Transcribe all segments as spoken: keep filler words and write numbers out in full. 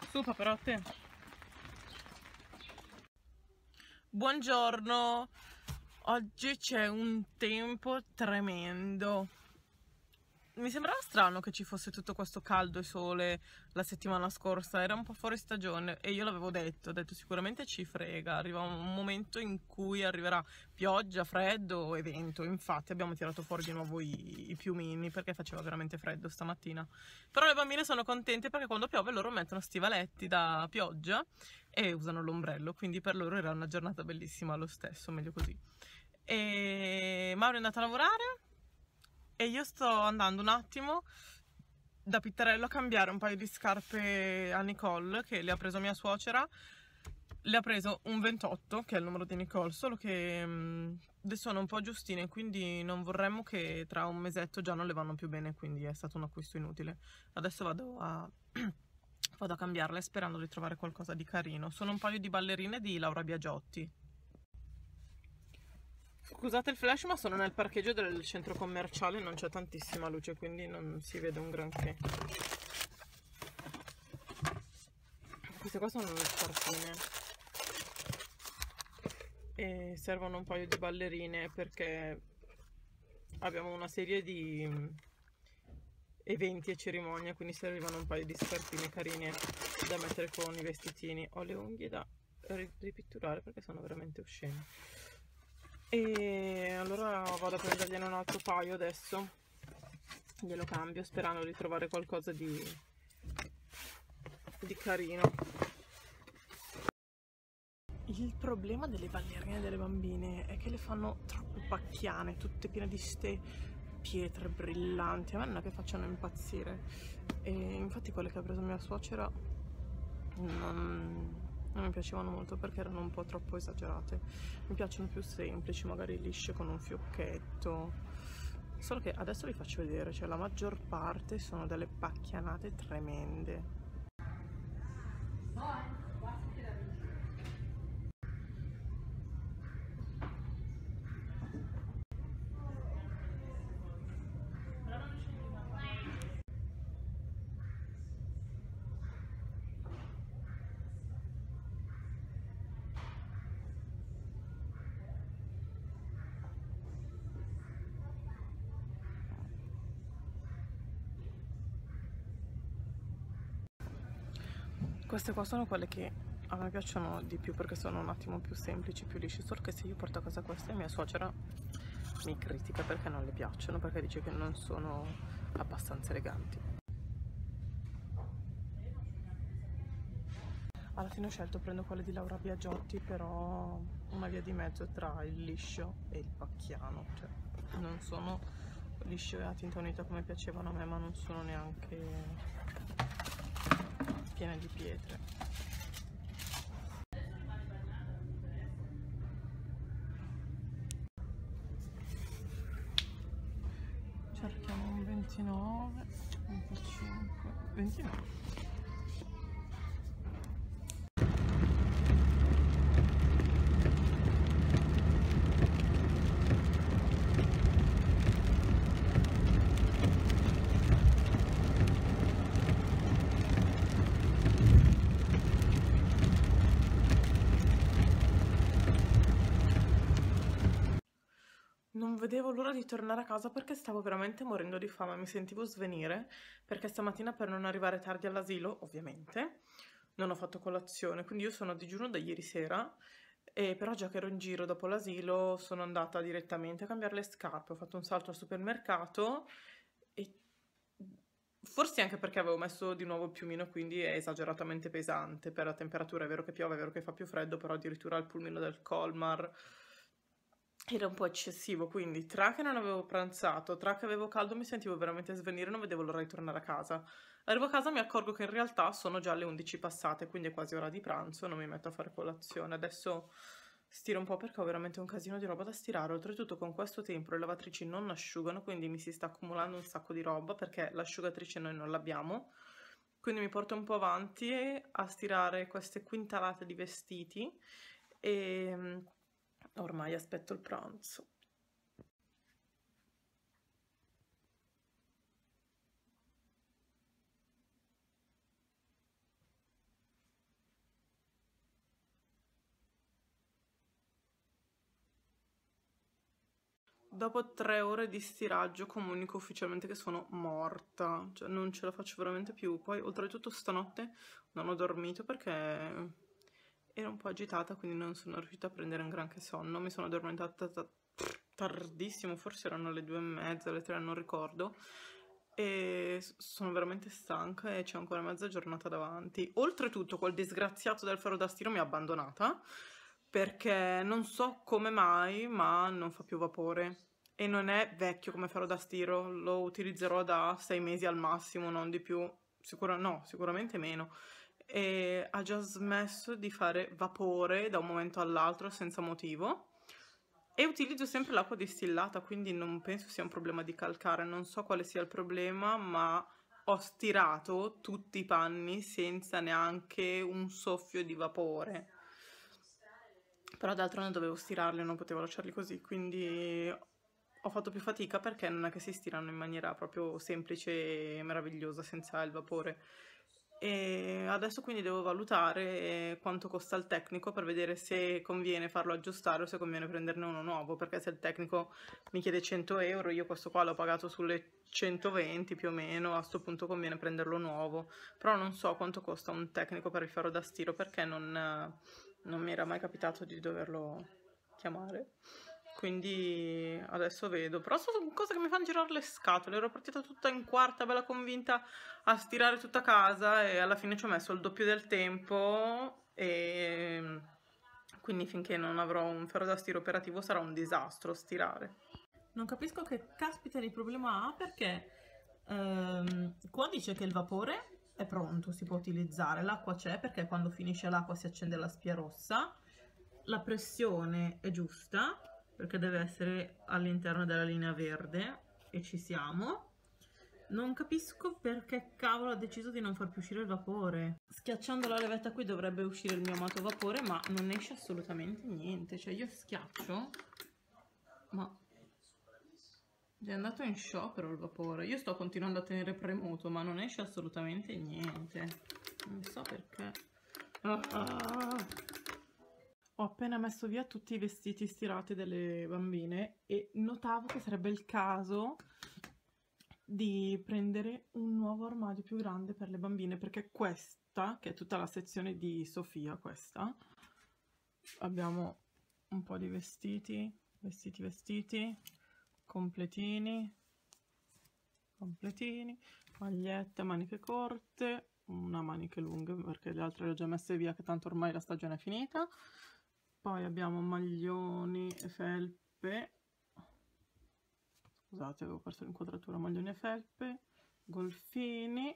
Su paperotte. Buongiorno. Oggi c'è un tempo tremendo. Mi sembrava strano che ci fosse tutto questo caldo e sole la settimana scorsa, era un po' fuori stagione e io l'avevo detto, ho detto sicuramente ci frega, arriva un momento in cui arriverà pioggia, freddo e vento. Infatti abbiamo tirato fuori di nuovo i, i piumini perché faceva veramente freddo stamattina. Però le bambine sono contente perché quando piove loro mettono stivaletti da pioggia e usano l'ombrello, quindi per loro era una giornata bellissima lo stesso, meglio così. E Mauro è andato a lavorare e io sto andando un attimo da Pittarello a cambiare un paio di scarpe a Nicole che le ha preso mia suocera. Le ha preso un ventotto, che è il numero di Nicole, solo che mh, sono un po' giustine, quindi non vorremmo che tra un mesetto già non le vanno più bene, quindi è stato un acquisto inutile. Adesso vado a, vado a cambiarle sperando di trovare qualcosa di carino. Sono un paio di ballerine di Laura Biagiotti. Scusate il flash, ma sono nel parcheggio del centro commerciale, non c'è tantissima luce, quindi non si vede un granché. Queste qua sono le scarpine e servono un paio di ballerine perché abbiamo una serie di eventi e cerimonie, quindi servivano un paio di scarpine carine da mettere con i vestitini. Ho le unghie da ripitturare perché sono veramente oscene. E allora vado a prendergliene un altro paio adesso, glielo cambio sperando di trovare qualcosa di, di carino. Il problema delle ballerine delle bambine è che le fanno troppo pacchiane, tutte piene di ste pietre brillanti, a me non è che facciano impazzire. E infatti quelle che ha preso mia suocera non... non mi piacevano molto perché erano un po' troppo esagerate. Mi piacciono più semplici, magari lisce con un fiocchetto. Solo che adesso vi faccio vedere, cioè la maggior parte sono delle pacchianate tremende. Queste qua sono quelle che a me piacciono di più perché sono un attimo più semplici, più lisce, solo che se io porto a casa queste mia suocera mi critica perché non le piacciono, perché dice che non sono abbastanza eleganti. Alla fine ho scelto, prendo quelle di Laura Biagiotti, però una via di mezzo tra il liscio e il pacchiano, cioè non sono liscio e a tinta unita come piacevano a me, ma non sono neanche piene di pietre. Cerchiamo un ventinove, venticinque, ventinove. Non vedevo l'ora di tornare a casa perché stavo veramente morendo di fame, mi sentivo svenire perché stamattina per non arrivare tardi all'asilo, ovviamente, non ho fatto colazione, quindi io sono a digiuno da ieri sera, e però già che ero in giro dopo l'asilo sono andata direttamente a cambiare le scarpe, ho fatto un salto al supermercato e forse anche perché avevo messo di nuovo il piumino, quindi è esageratamente pesante per la temperatura, è vero che piove, è vero che fa più freddo, però addirittura il pulmino del Colmar era un po' eccessivo, quindi tra che non avevo pranzato, tra che avevo caldo mi sentivo veramente svenire, non vedevo l'ora di tornare a casa. Arrivo a casa e mi accorgo che in realtà sono già le undici passate, quindi è quasi ora di pranzo, non mi metto a fare colazione. Adesso stiro un po' perché ho veramente un casino di roba da stirare, oltretutto con questo tempo le lavatrici non asciugano, quindi mi si sta accumulando un sacco di roba perché l'asciugatrice noi non l'abbiamo. Quindi mi porto un po' avanti a stirare queste quintalate di vestiti e ormai aspetto il pranzo. dopo tre ore di stiraggio comunico ufficialmente che sono morta, cioè non ce la faccio veramente più. Poi oltretutto stanotte non ho dormito perché ero un po' agitata, quindi non sono riuscita a prendere un granché sonno. Mi sono addormentata tardissimo, forse erano le due e mezza, le tre, non ricordo, e sono veramente stanca e c'è ancora mezza giornata davanti. Oltretutto quel disgraziato del ferro da stiro mi ha abbandonata perché non so come mai, ma non fa più vapore e non è vecchio come ferro da stiro, lo utilizzerò da sei mesi al massimo, non di più, sicura, no, sicuramente meno. E ha già smesso di fare vapore da un momento all'altro senza motivo. E utilizzo sempre l'acqua distillata, quindi non penso sia un problema di calcare, non so quale sia il problema, ma ho stirato tutti i panni senza neanche un soffio di vapore. Però d'altronde dovevo stirarli, non potevo lasciarli così, quindi ho fatto più fatica perché non è che si stirano in maniera proprio semplice e meravigliosa senza il vapore. E adesso quindi devo valutare quanto costa il tecnico per vedere se conviene farlo aggiustare o se conviene prenderne uno nuovo, perché se il tecnico mi chiede cento euro, io questo qua l'ho pagato sulle centoventi più o meno, a sto punto conviene prenderlo nuovo. Però non so quanto costa un tecnico per il ferro da stiro perché non, non mi era mai capitato di doverlo chiamare. Quindi adesso vedo, però sono cose che mi fanno girare le scatole. Ero partita tutta in quarta, bella convinta a stirare tutta casa e alla fine ci ho messo il doppio del tempo e quindi finché non avrò un ferro da stiro operativo sarà un disastro stirare. Non capisco che caspita di problema ha perché ehm, qua dice che il vapore è pronto, si può utilizzare, l'acqua c'è perché quando finisce l'acqua si accende la spia rossa, la pressione è giusta perché deve essere all'interno della linea verde e ci siamo. Non capisco perché cavolo ha deciso di non far più uscire il vapore. Schiacciando la levetta qui dovrebbe uscire il mio amato vapore, ma non esce assolutamente niente. Cioè io schiaccio, ma è andato in sciopero il vapore. Io sto continuando a tenere premuto, ma non esce assolutamente niente. Non so perché. Ah, ah. Ho appena messo via tutti i vestiti stirati delle bambine e notavo che sarebbe il caso di prendere un nuovo armadio più grande per le bambine, perché questa, che è tutta la sezione di Sofia, questa, abbiamo un po' di vestiti, vestiti, vestiti, completini, completini, magliette, maniche corte, una maniche lunghe perché le altre le ho già messe via che tanto ormai la stagione è finita. Poi abbiamo maglioni e felpe, scusate avevo perso l'inquadratura, maglioni e felpe, golfini,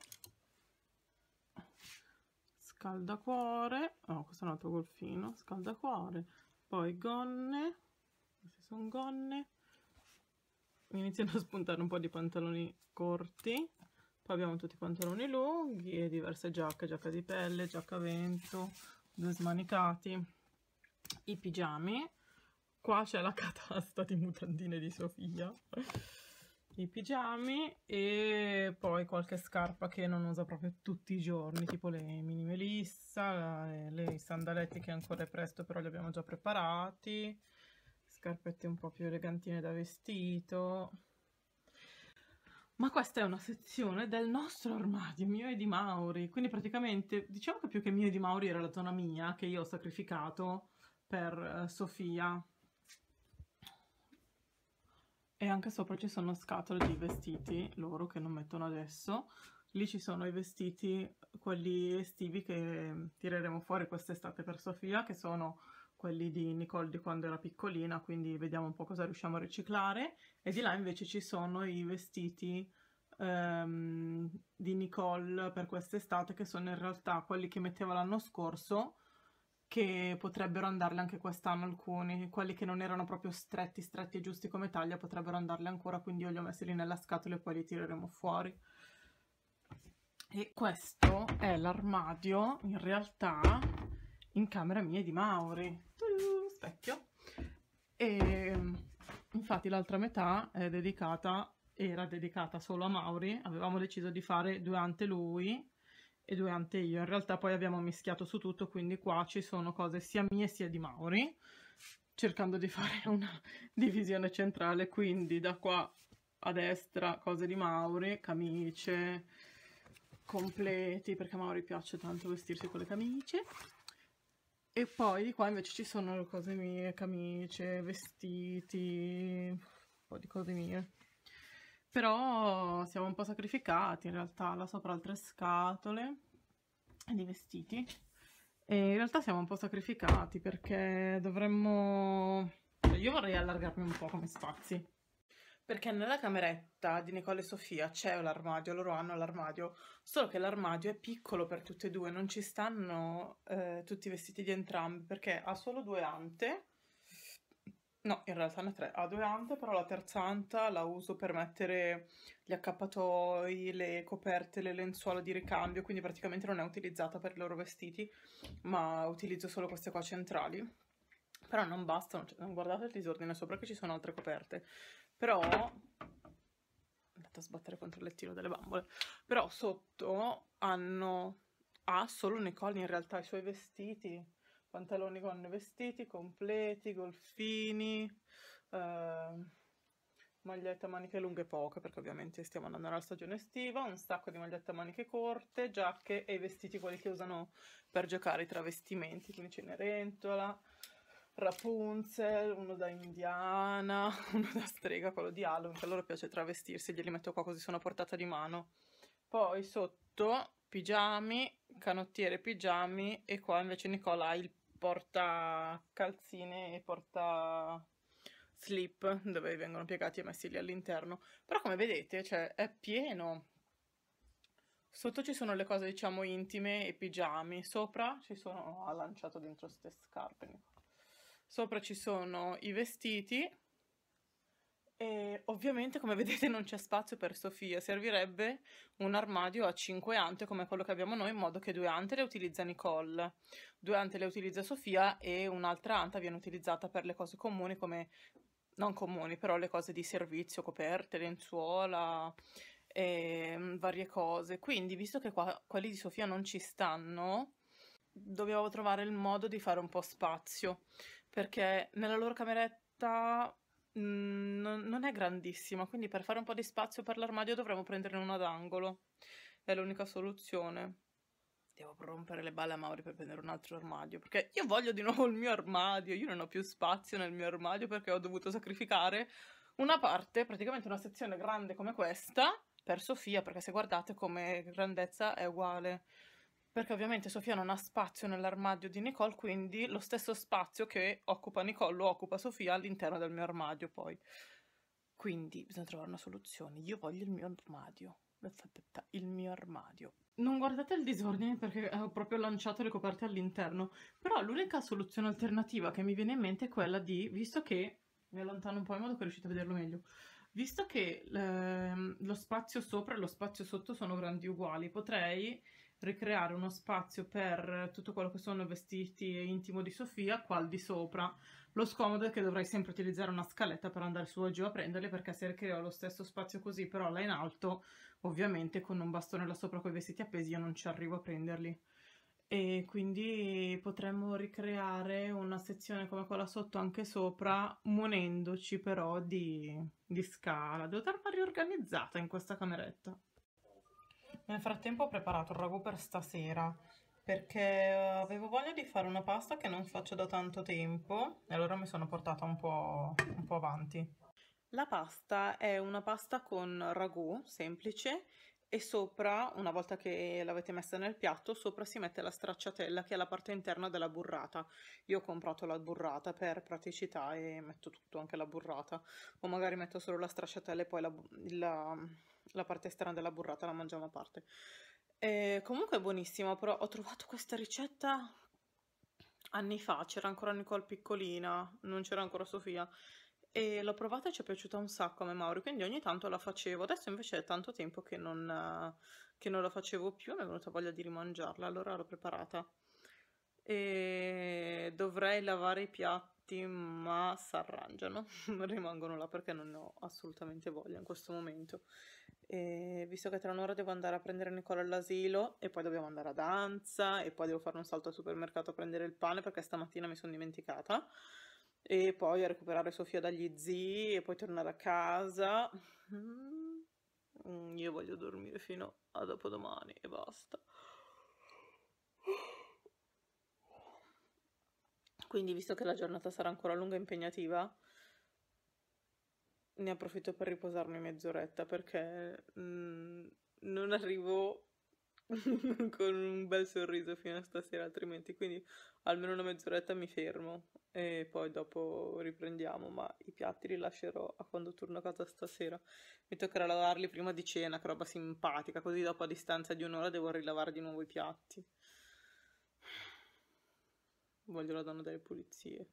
scaldacuore, no questo è un altro golfino, scaldacuore, poi gonne, queste sono gonne, mi iniziano a spuntare un po' di pantaloni corti, poi abbiamo tutti i pantaloni lunghi e diverse giacche, giacca di pelle, giacca a vento, due smanicati, i pigiami, qua c'è la catasta di mutandine di Sofia, i pigiami e poi qualche scarpa che non usa proprio tutti i giorni, tipo le mini Melissa, le, le sandaletti che ancora è presto però li abbiamo già preparati, scarpette un po' più elegantine da vestito. Ma questa è una sezione del nostro armadio, mio e di Mauri, quindi praticamente diciamo che più che mio e di Mauri era la zona mia che io ho sacrificato per uh, Sofia. E anche sopra ci sono scatole di vestiti loro che non mettono adesso. Lì ci sono i vestiti, quelli estivi che tireremo fuori quest'estate per Sofia, che sono quelli di Nicole di quando era piccolina, quindi vediamo un po' cosa riusciamo a riciclare. E di là invece ci sono i vestiti um, di Nicole per quest'estate, che sono in realtà quelli che metteva l'anno scorso, che potrebbero andarle anche quest'anno alcuni, quelli che non erano proprio stretti, stretti e giusti come taglia, potrebbero andarle ancora, quindi io li ho messi lì nella scatola e poi li tireremo fuori. E questo è l'armadio, in realtà, in camera mia e di Mauri. Specchio. E infatti l'altra metà è dedicata, era dedicata solo a Mauri, avevamo deciso di fare due ante lui e due ante io, in realtà poi abbiamo mischiato su tutto, quindi qua ci sono cose sia mie sia di Mauri, cercando di fare una divisione centrale, quindi da qua a destra cose di Mauri, camicie, completi, perché a Mauri piace tanto vestirsi con le camicie. E poi di qua invece ci sono le cose mie, camicie, vestiti, un po' di cose mie. Però siamo un po' sacrificati in realtà, là sopra altre scatole di vestiti. E in realtà siamo un po' sacrificati perché dovremmo... Io vorrei allargarmi un po' come spazi. Perché nella cameretta di Nicole e Sofia c'è l'armadio, loro hanno l'armadio, solo che l'armadio è piccolo per tutte e due, non ci stanno eh, tutti i vestiti di entrambi, perché ha solo due ante, no, in realtà ne ha tre, ha due ante, però la terza anta la uso per mettere gli accappatoi, le coperte, le lenzuola di ricambio, quindi praticamente non è utilizzata per i loro vestiti, ma utilizzo solo queste qua centrali. Però non bastano, cioè, guardate il disordine sopra che ci sono altre coperte. Però, andate a sbattere contro il lettino delle bambole, però sotto hanno, ha solo Nicole in realtà i suoi vestiti, pantaloni con vestiti completi, golfini, eh, magliette a maniche lunghe poche, perché ovviamente stiamo andando nella stagione estiva, un sacco di magliette a maniche corte, giacche e i vestiti quelli che usano per giocare, i travestimenti, quindi Cenerentola, Rapunzel, uno da indiana, uno da strega, quello di Halloween, che a loro piace travestirsi, glieli metto qua così sono a portata di mano. Poi sotto pigiami, canottiere pigiami, e qua invece Nicola ha il porta calzine e porta slip dove vengono piegati e messi lì all'interno. Però come vedete, cioè, è pieno. Sotto ci sono le cose, diciamo, intime e pigiami. Sopra ci sono... ha lanciato dentro ste scarpe, Nicola. Sopra ci sono i vestiti e ovviamente, come vedete, non c'è spazio per Sofia. Servirebbe un armadio a cinque ante come quello che abbiamo noi, in modo che due ante le utilizza Nicole, due ante le utilizza Sofia e un'altra anta viene utilizzata per le cose comuni, come non comuni, però le cose di servizio, coperte, lenzuola e mm, varie cose. Quindi, visto che qua quelli di Sofia non ci stanno, dovevo trovare il modo di fare un po' spazio, perché nella loro cameretta mm, non, non è grandissima, quindi per fare un po' di spazio per l'armadio dovremmo prenderne uno ad angolo. È l'unica soluzione. Devo rompere le balle a Mauri per prendere un altro armadio, perché io voglio di nuovo il mio armadio, io non ho più spazio nel mio armadio perché ho dovuto sacrificare una parte, praticamente una sezione grande come questa, per Sofia, perché se guardate come grandezza è uguale. Perché ovviamente Sofia non ha spazio nell'armadio di Nicole, quindi lo stesso spazio che occupa Nicole lo occupa Sofia all'interno del mio armadio poi. Quindi bisogna trovare una soluzione. Io voglio il mio armadio. Il mio armadio. Non guardate il disordine perché ho proprio lanciato le coperte all'interno, però l'unica soluzione alternativa che mi viene in mente è quella di, visto che, mi allontano un po' in modo che riuscite a vederlo meglio, visto che ehm, lo spazio sopra e lo spazio sotto sono grandi uguali, potrei ricreare uno spazio per tutto quello che sono vestiti e intimo di Sofia qua al di sopra. Lo scomodo è che dovrei sempre utilizzare una scaletta per andare su e giù a prenderli, perché se ricreo lo stesso spazio così però là in alto, ovviamente con un bastone là sopra con i vestiti appesi io non ci arrivo a prenderli. E quindi potremmo ricreare una sezione come quella sotto anche sopra, munendoci però di, di scala. Devo darla riorganizzata in questa cameretta. Nel frattempo ho preparato il ragù per stasera, perché avevo voglia di fare una pasta che non faccio da tanto tempo e allora mi sono portata un po', un po' avanti. La pasta è una pasta con ragù semplice e sopra, una volta che l'avete messa nel piatto, sopra si mette la stracciatella che è la parte interna della burrata. Io ho comprato la burrata per praticità e metto tutto, anche la burrata, o magari metto solo la stracciatella e poi la, la, la parte esterna della burrata la mangiamo a parte. E comunque è buonissima, però ho trovato questa ricetta anni fa, c'era ancora Nicole piccolina, non c'era ancora Sofia, e l'ho provata e ci è piaciuta un sacco a me Mauri, quindi ogni tanto la facevo. Adesso invece è tanto tempo che non, eh, che non la facevo più, mi è venuta voglia di rimangiarla, allora l'ho preparata. E dovrei lavare i piatti, ma si arrangiano, rimangono là perché non ne ho assolutamente voglia in questo momento. E visto che tra un'ora devo andare a prendere Nicola all'asilo e poi dobbiamo andare a danza e poi devo fare un salto al supermercato a prendere il pane perché stamattina mi sono dimenticata, e poi a recuperare Sofia dagli zii e poi tornare a casa. Mm, io voglio dormire fino a dopodomani e basta. Quindi, visto che la giornata sarà ancora lunga e impegnativa, ne approfitto per riposarmi mezz'oretta perché mm, non arrivo con un bel sorriso fino a stasera altrimenti, quindi almeno una mezz'oretta mi fermo e poi dopo riprendiamo, ma i piatti li lascerò a quando torno a casa stasera. Mi toccherà lavarli prima di cena, che roba simpatica, così dopo a distanza di un'ora devo rilavare di nuovo i piatti. Voglio la donna delle pulizie.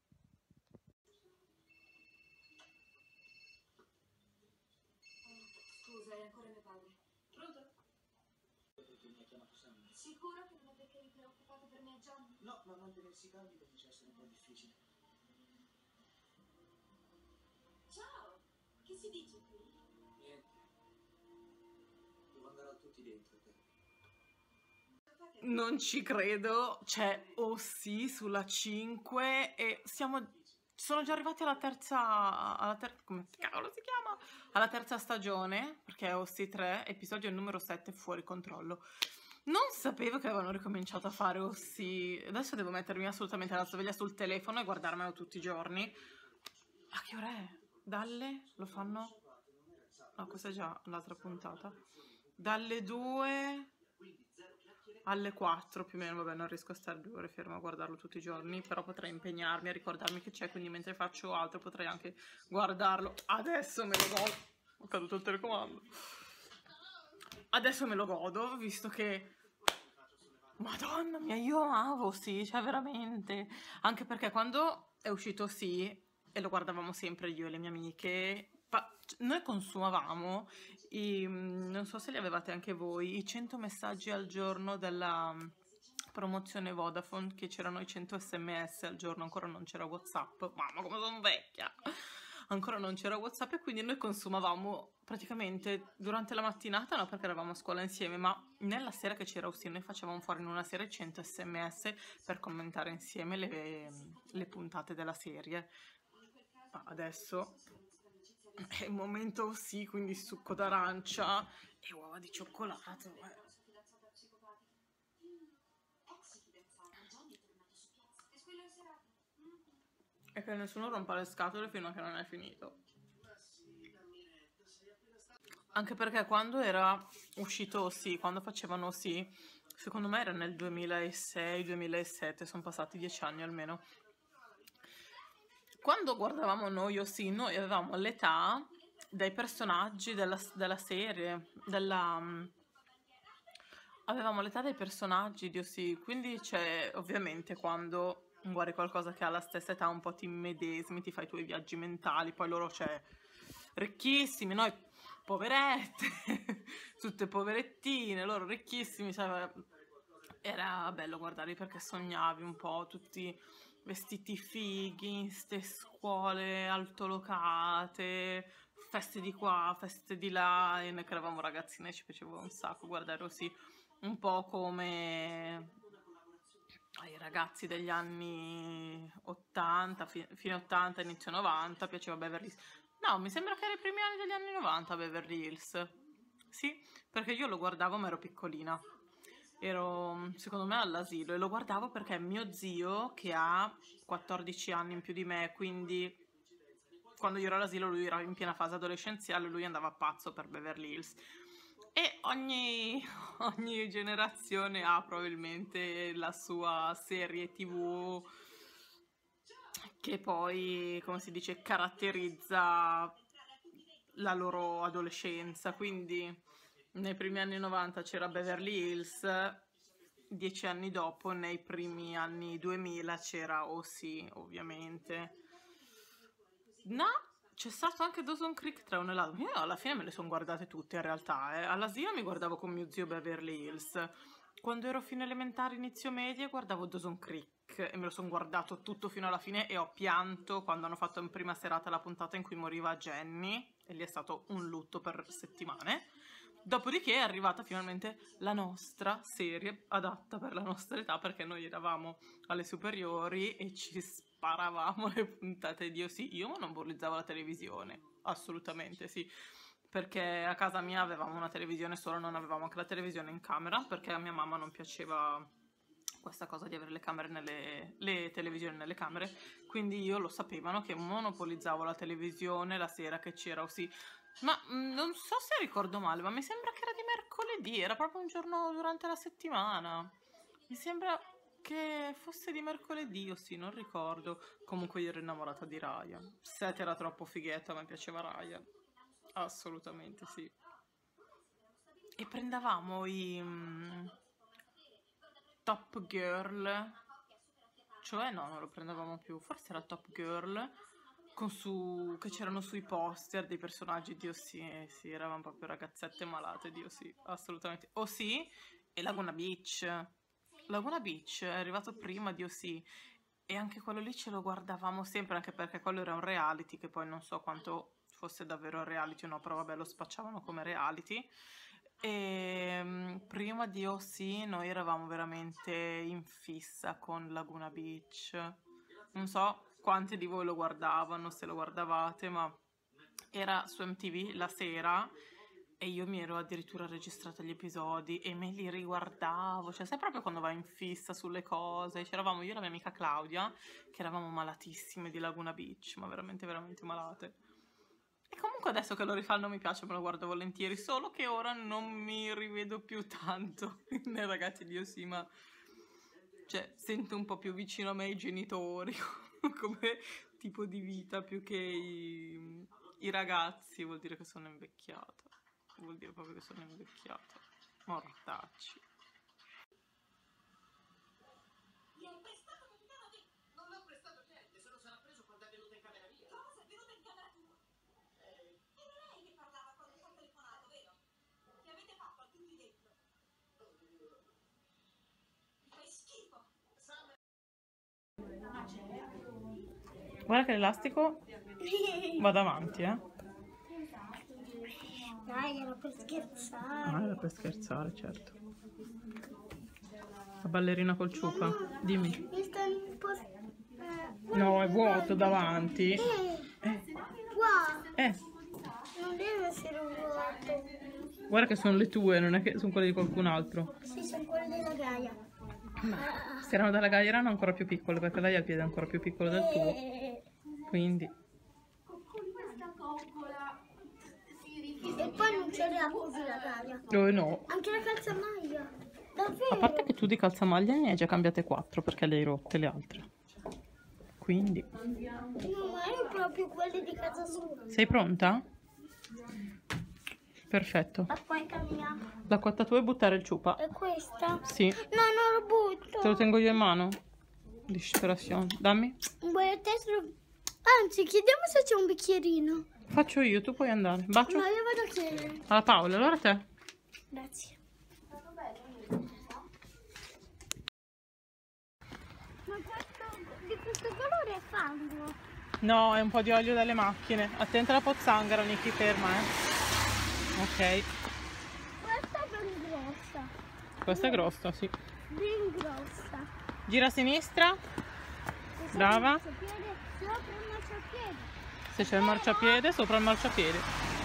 Scusa, è ancora mio padre. Pronto? Mi ha chiamato Sam. Sicuro che non è perché eri preoccupato per me e John? No, ma non tenersi calmi comincia a essere un po' difficile. Ciao! Che si dice qui? Niente. Devo andare a tutti dentro te. Non ci credo, c'è O sì sulla cinque e siamo... Sono già arrivati alla terza... alla terza... come cavolo si chiama? Alla terza stagione, perché è O sì tre, episodio numero sette, Fuori controllo. Non sapevo che avevano ricominciato a fare O sì. Adesso devo mettermi assolutamente la sveglia sul telefono e guardarmelo tutti i giorni. A che ora è? Dalle? Lo fanno? No, questa è già l'altra puntata. Dalle due... alle quattro più o meno, vabbè non riesco a stare due ore ferma a guardarlo tutti i giorni, però potrei impegnarmi a ricordarmi che c'è, quindi mentre faccio altro potrei anche guardarlo. Adesso me lo godo. Ho caduto il telecomando. Adesso me lo godo, visto che... Madonna mia, io amavo sì, cioè veramente. Anche perché quando è uscito sì, e lo guardavamo sempre io e le mie amiche, noi consumavamo i, non so se li avevate anche voi, i cento messaggi al giorno della promozione Vodafone, che c'erano i cento sms al giorno, ancora non c'era WhatsApp. Mamma come sono vecchia, ancora non c'era WhatsApp, e quindi noi consumavamo praticamente durante la mattinata, no perché eravamo a scuola insieme, ma nella sera che c'era Austin noi facevamo fuori in una sera cento sms per commentare insieme le, le puntate della serie. Ma adesso è il momento sì, quindi succo d'arancia e uova di cioccolato. Eh. E che nessuno rompa le scatole fino a che non è finito. Anche perché quando era uscito sì, quando facevano sì, secondo me era nel duemilasei duemilasette, sono passati dieci anni almeno. Quando guardavamo noi o sì, noi avevamo l'età dei personaggi della, della serie, della... avevamo l'età dei personaggi di O sì, quindi c'è ovviamente quando guardi qualcosa che ha la stessa età un po' ti immedesimi, ti fai i tuoi viaggi mentali, poi loro c'è ricchissimi, noi poverette, tutte poverettine, loro ricchissimi, cioè, era bello guardarli perché sognavi un po' tutti vestiti fighi, in ste scuole altolocate, feste di qua, feste di là, e noi che eravamo ragazzine ci piaceva un sacco guardare così, un po' come ai ragazzi degli anni ottanta, fi fine ottanta, inizio novanta, piaceva Beverly Hills. No, mi sembra che era i primi anni degli anni novanta Beverly Hills. Sì, perché io lo guardavo ma ero piccolina. Ero, secondo me, all'asilo e lo guardavo perché mio zio, che ha quattordici anni in più di me, quindi quando io ero all'asilo lui era in piena fase adolescenziale, lui andava pazzo per Beverly Hills. E ogni, ogni generazione ha probabilmente la sua serie tivù che poi, come si dice, caratterizza la loro adolescenza. Quindi nei primi anni novanta c'era Beverly Hills, dieci anni dopo, nei primi anni duemila, c'era O sì, ovviamente. No, c'è stato anche Dawson's Creek tra un e l'altro. Io alla fine me le sono guardate tutte in realtà. Eh. All'asilo mi guardavo con mio zio Beverly Hills. Quando ero fine elementare, inizio media, guardavo Dawson's Creek e me lo sono guardato tutto fino alla fine e ho pianto quando hanno fatto in prima serata la puntata in cui moriva Jenny e lì è stato un lutto per settimane. Dopodiché è arrivata finalmente la nostra serie adatta per la nostra età, perché noi eravamo alle superiori e ci sparavamo le puntate di O C. Io monopolizzavo la televisione, assolutamente sì, perché a casa mia avevamo una televisione solo, non avevamo anche la televisione in camera, perché a mia mamma non piaceva questa cosa di avere le camere nelle le televisioni nelle camere, quindi io lo sapevano che monopolizzavo la televisione la sera che c'era O C. Ma mh, non so se ricordo male, ma mi sembra che era di mercoledì, era proprio un giorno durante la settimana. Mi sembra che fosse di mercoledì O C, non ricordo. Comunque io ero innamorata di Raya. Seth era troppo fighetta, mi piaceva Raya. Assolutamente sì. E prendevamo i mm, Top Girl, cioè no, non lo prendevamo più, forse era Top Girl, con su, che c'erano sui poster dei personaggi di O C, eh, sì, eravamo proprio ragazzette malate di O C, assolutamente. O C e Laguna Beach. Laguna Beach è arrivato prima di O C e anche quello lì ce lo guardavamo sempre, anche perché quello era un reality, che poi non so quanto fosse davvero reality o no, però vabbè lo spacciavano come reality. E mm, prima di O C noi eravamo veramente in fissa con Laguna Beach. Non so quanti di voi lo guardavano, se lo guardavate, ma era su M T V la sera e io mi ero addirittura registrata gli episodi e me li riguardavo. Cioè, sai proprio quando vai in fissa sulle cose? C'eravamo io e la mia amica Claudia, che eravamo malatissime di Laguna Beach, ma veramente, veramente malate. E comunque adesso che lo rifanno mi piace, me lo guardo volentieri, solo che ora non mi rivedo più tanto nei ragazzi di O C, ma cioè sento un po' più vicino a me i genitori come tipo di vita più che i, i ragazzi. Vuol dire che sono invecchiata, vuol dire proprio che sono invecchiata, mortacci. Mi hai prestato un piano di... Non l'ho prestato niente, se lo sarà preso quando è venuto in camera mia. Cosa è venuto in camera tua? Eh, Era lei che parlava quando ti ho telefonato, vero? Che avete fatto a tutti dentro? Mi fai schifo. Guarda che l'elastico va davanti, eh. Dai, era per scherzare. Ah, era per scherzare, certo. La ballerina col ciupa, dimmi. Mi sta un po'... eh, No, è vuoto davanti. eh, Eh, qua, eh, non deve essere un vuoto. guarda che sono le tue, non è che sono quelle di qualcun altro. Sì, sono quelle della Gaia. Se erano dalla Gaia erano ancora più piccole, perché lei ha il piede ancora più piccolo del tuo. Eh, Quindi, E poi non c'è la cosa della Gaia. oh no. Anche la calzamaglia. A Davvero? parte che tu di calzamaglia ne hai già cambiate quattro, perché le hai rotte le altre. Quindi, No, ma è proprio quelle di casa sua. sei pronta? Perfetto. Ma poi cammina. L'acqua tua e buttare il ciupa. È questa? Sì. No, non lo butto. Te lo tengo io in mano. Disperazione. Dammi. Vuoi tessero... Anzi, chiediamo se c'è un bicchierino. Faccio io, tu puoi andare. Bacio. No, io vado a chiedere. Alla Paola, allora te. Grazie. Ma questo, di questo colore è fango. No, è un po' di olio dalle macchine. Attenta alla pozzanghera, Niki, ferma, eh. Ok. Questa è ben grossa. Questa è grossa, sì. Ben grossa. Gira a sinistra. Se c'è Brava. il marciapiede, sopra il marciapiede. Se c'è il marciapiede, sopra il marciapiede.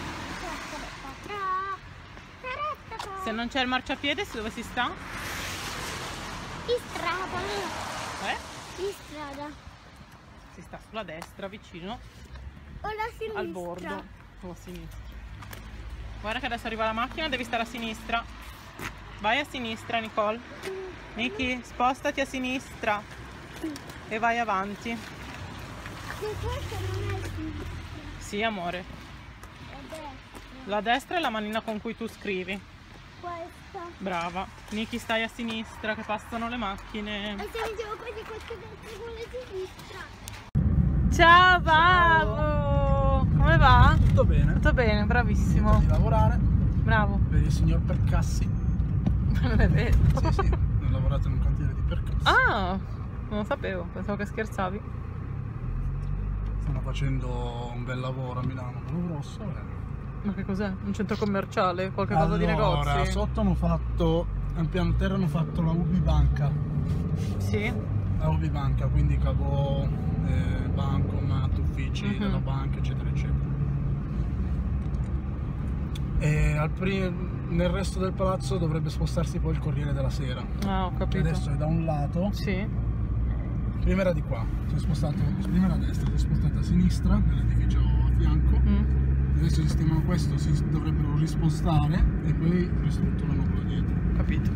Se non c'è il marciapiede, dove si sta? In strada. Eh? In strada. Si sta sulla destra, vicino O la sinistra. al bordo. O a sinistra. Guarda che adesso arriva la macchina, devi stare a sinistra. Vai a sinistra, Nicole. Niki, spostati a sinistra. E vai avanti. E questa non è sinistra. Sì, amore. È destra. La destra è la manina con cui tu scrivi. Questa. Brava. Niki, stai a sinistra che passano le macchine. E se mettiamo così, questa destra con la sinistra. Ciao Paolo! Come va? Tutto bene. Tutto bene, bravissimo. Di lavorare Bravo. per il signor Percassi. Non è vero. Sì, sì, ho lavorato in un cantiere di Percassi. Ah, non lo sapevo, pensavo che scherzavi. Stanno facendo un bel lavoro a Milano, quello grosso. E Ma che cos'è? Un centro commerciale? Qualche cosa di Allora, negozi? sotto hanno fatto, al piano terra hanno fatto la Ubi Banca. Sì. La Ubi Banca, quindi cavo, eh, bancomat, uffici Mhm. della banca, eccetera, eccetera. E al pri- nel resto del palazzo dovrebbe spostarsi poi il Corriere della Sera. Ah, ho Che capito. adesso è da un lato, Sì. prima era di qua, si è spostato, prima era a destra, si è spostato a sinistra, nell'edificio a fianco. Mm, Adesso sistemano questo, si dovrebbero rispostare e poi ristrutturano quello dietro. capito.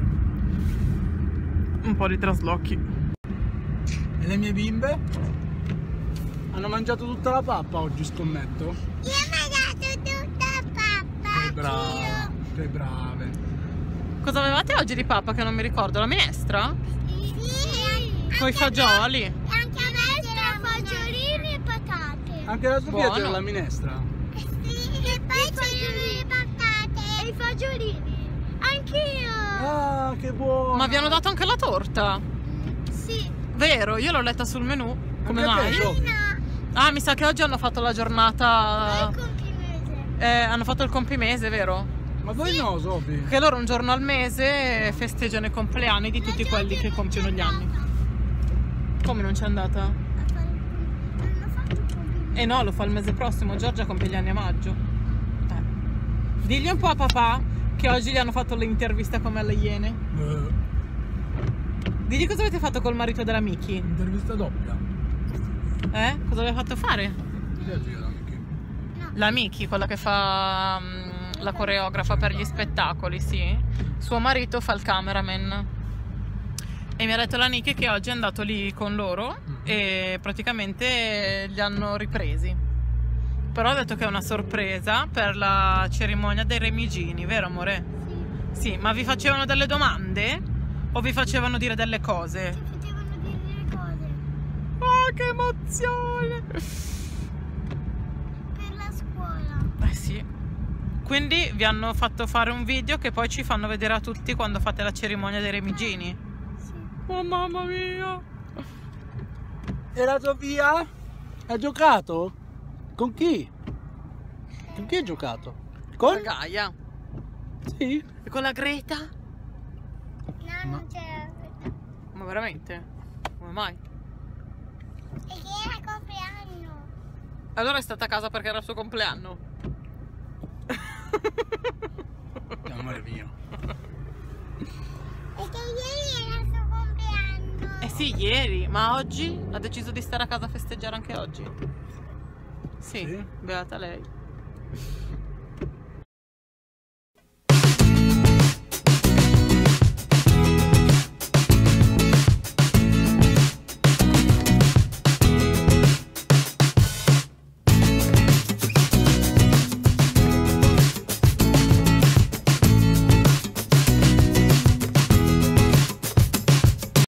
Un po' di traslochi. E le mie bimbe? Hanno mangiato tutta la pappa oggi, scommetto? Io mi ho dato tutta pappa. Che brave, che brave. Cosa avevate oggi di pappa che non mi ricordo? La minestra? Sì. Con i fagioli? Anche a me c'era fagiolini e patate. Anche la Sofia Buono. c'era la minestra? Sì. E poi fagiolini e patate. E i fagiolini. Anch'io. Ah, che buono! Ma vi hanno dato anche la torta? Sì. Vero, io l'ho letta sul menù. Come Anche a te, mai? Sofi? No. Ah, mi sa che oggi hanno fatto la giornata. Noi complimese. Eh, hanno fatto il compimese, vero? Ma voi no, Sofi? Che loro un giorno al mese festeggiano i compleanni di tutti quelli che compiono gli anni. Come non c'è andata? Non ho fatto complimenti. Eh no, lo fa il mese prossimo, Giorgia compie gli anni a maggio. Eh. Digli un po' a papà che oggi gli hanno fatto l'intervista come alle Iene. Eh, Digli cosa avete fatto col marito della Miki. intervista doppia. Eh? Cosa avete fatto fare? Chi è figlio Miki? La Miki, quella che fa mm, la coreografa per gli spettacoli, sì. Suo marito fa il cameraman. E mi ha detto la Niki che oggi è andato lì con loro e praticamente li hanno ripresi. Però ha detto che è una sorpresa per la cerimonia dei Remigini, vero amore? Sì. Sì, ma vi facevano delle domande? O vi facevano dire delle cose? Ti facevano dire le cose. Oh, che emozione! Per la scuola. Eh sì. Quindi vi hanno fatto fare un video che poi ci fanno vedere a tutti quando fate la cerimonia dei Remigini. Sì. Oh mamma mia! E la Sofia? Ha giocato? Con chi? Con chi hai giocato? Con Con? Gaia. Sì. E con la Greta? No, non c'era. Ma veramente? Come mai? E che era compleanno. Allora è stata a casa perché era il suo compleanno. Amore mio. E che ieri era il suo compleanno. Eh sì, ieri, ma oggi ha deciso di stare a casa a festeggiare anche oggi. Sì, Sì? beata lei.